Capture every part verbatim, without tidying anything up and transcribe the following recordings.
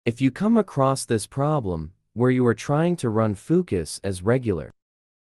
If you come across this problem, where you are trying to run Fooocus as regular,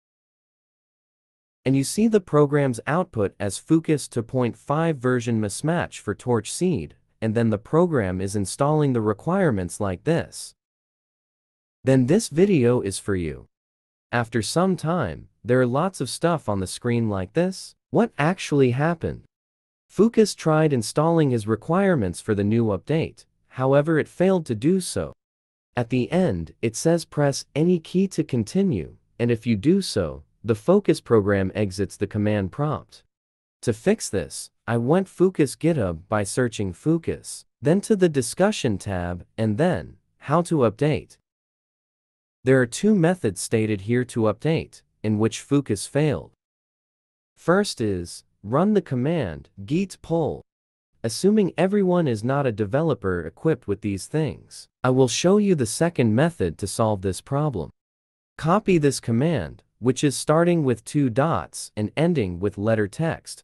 and you see the program's output as Fooocus two point five version mismatch for Torchseed, and then the program is installing the requirements like this, then this video is for you. After some time, there are lots of stuff on the screen like this. What actually happened? Fooocus tried installing his requirements for the new update, however it failed to do so. At the end, it says press any key to continue, and if you do so, the Fooocus program exits the command prompt. To fix this, I went Fooocus GitHub by searching Fooocus, then to the discussion tab, and then, how to update. There are two methods stated here to update, in which Fooocus failed. First is, run the command git pull. Assuming everyone is not a developer equipped with these things, I will show you the second method to solve this problem. Copy this command, which is starting with two dots and ending with letter text.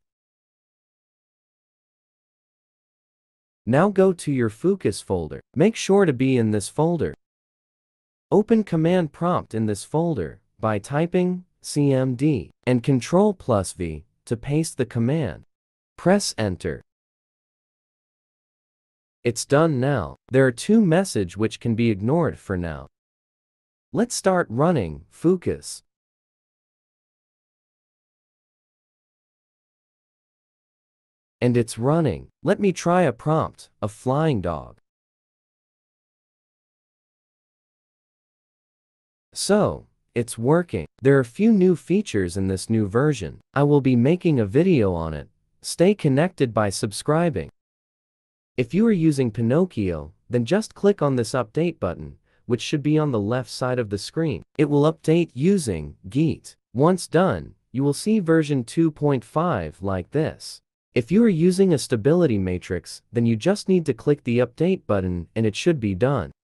Now go to your Fooocus folder. Make sure to be in this folder. Open command prompt in this folder by typing cmd and control plus V to paste the command. Press enter. It's done now. There are two messages which can be ignored for now. Let's start running Fooocus. And it's running. Let me try a prompt, a flying dog. So, it's working. There are a few new features in this new version. I will be making a video on it. Stay connected by subscribing. If you are using Pinocchio, then just click on this update button, which should be on the left side of the screen. It will update using Git. Once done, you will see version two point five like this. If you are using a stability matrix, then you just need to click the update button and it should be done.